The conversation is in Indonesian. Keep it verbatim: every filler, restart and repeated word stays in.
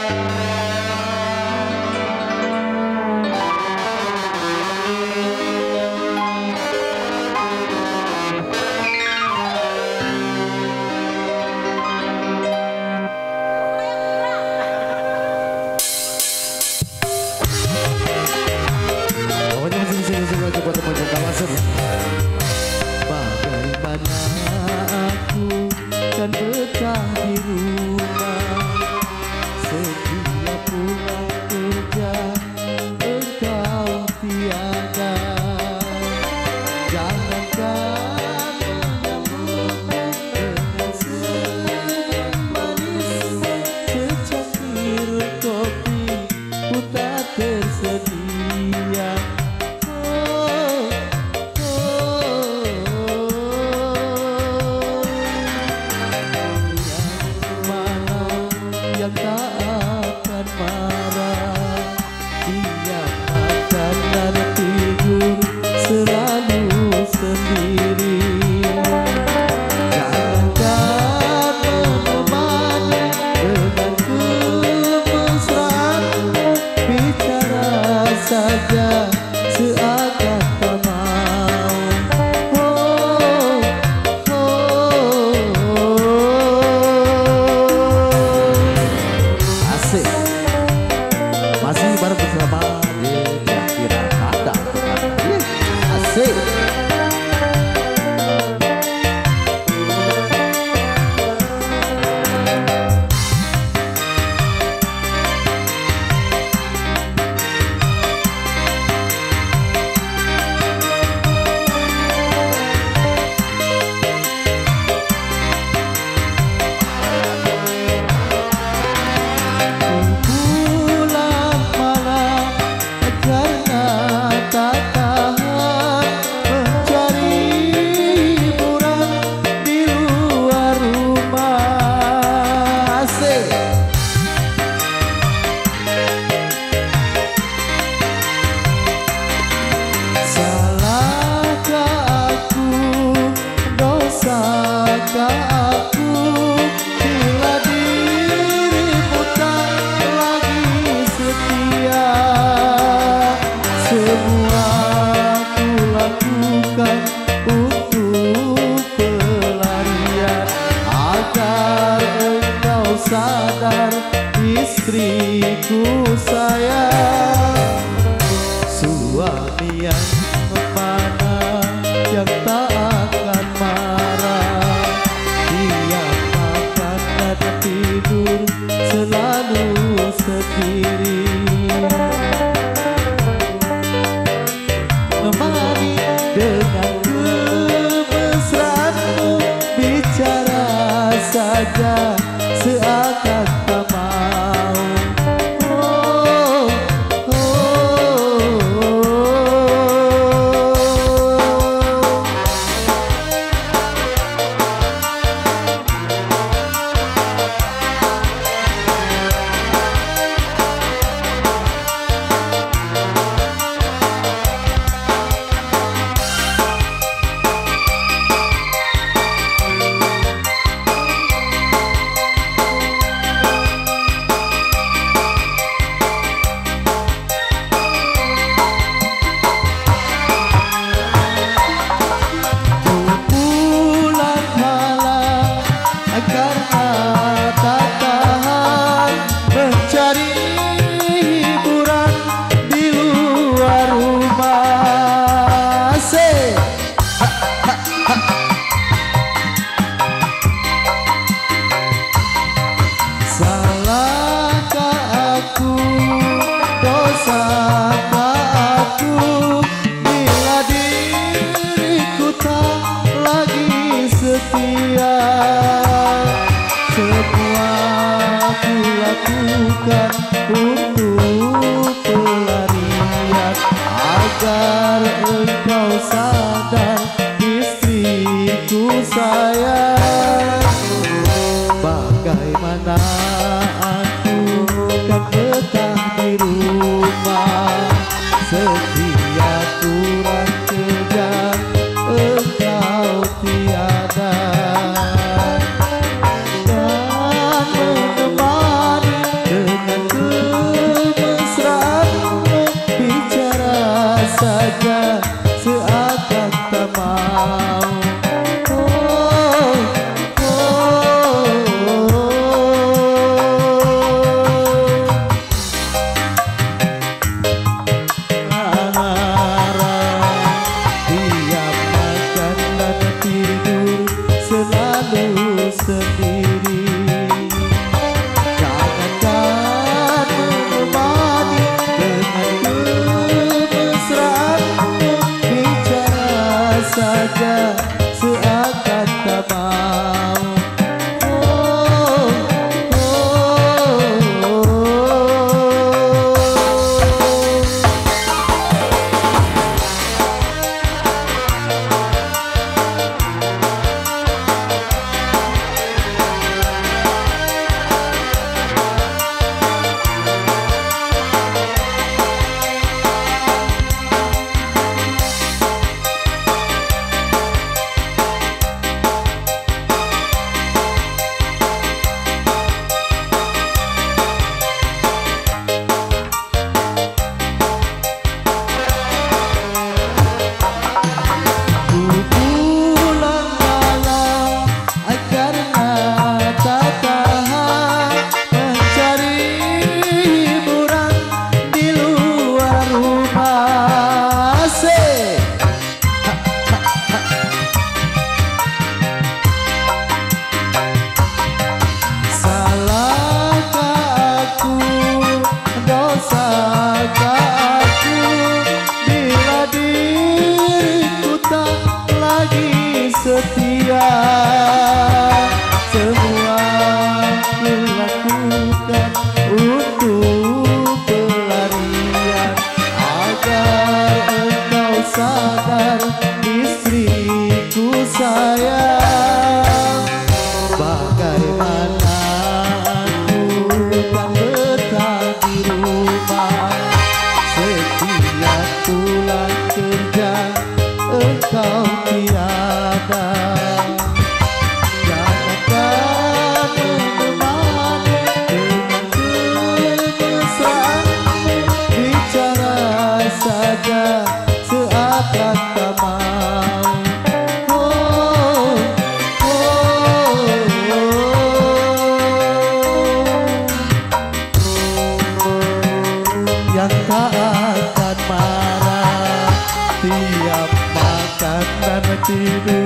Bagaimana aku kan betah di rumah, setiap pulang kerja engkau tiada. Jangankan menyambutku dengan senyum manis, secangkir kopi pun tak tersedia. Yang tak akan marah, dia makan dan tidur selalu sendiri. Jangankan menemani dengan kemesraan, bicara saja seakan tak mau. Oh, oh, masih bareng bersama yang kira ada asik. Sadar istriku sayang, suami yang mana yang tak akan marah, dia makan dan tidur selalu sendiri. Nemani dengan kemesraanmu, bicara saja seakan tak mau. Oh, oh, oh. Lakukan untuk pelarian agar engkau sadar istriku sayang. Bagaimana aku kan betah di rumah, setiap pulang kerja engkau tiada. Dengan hidup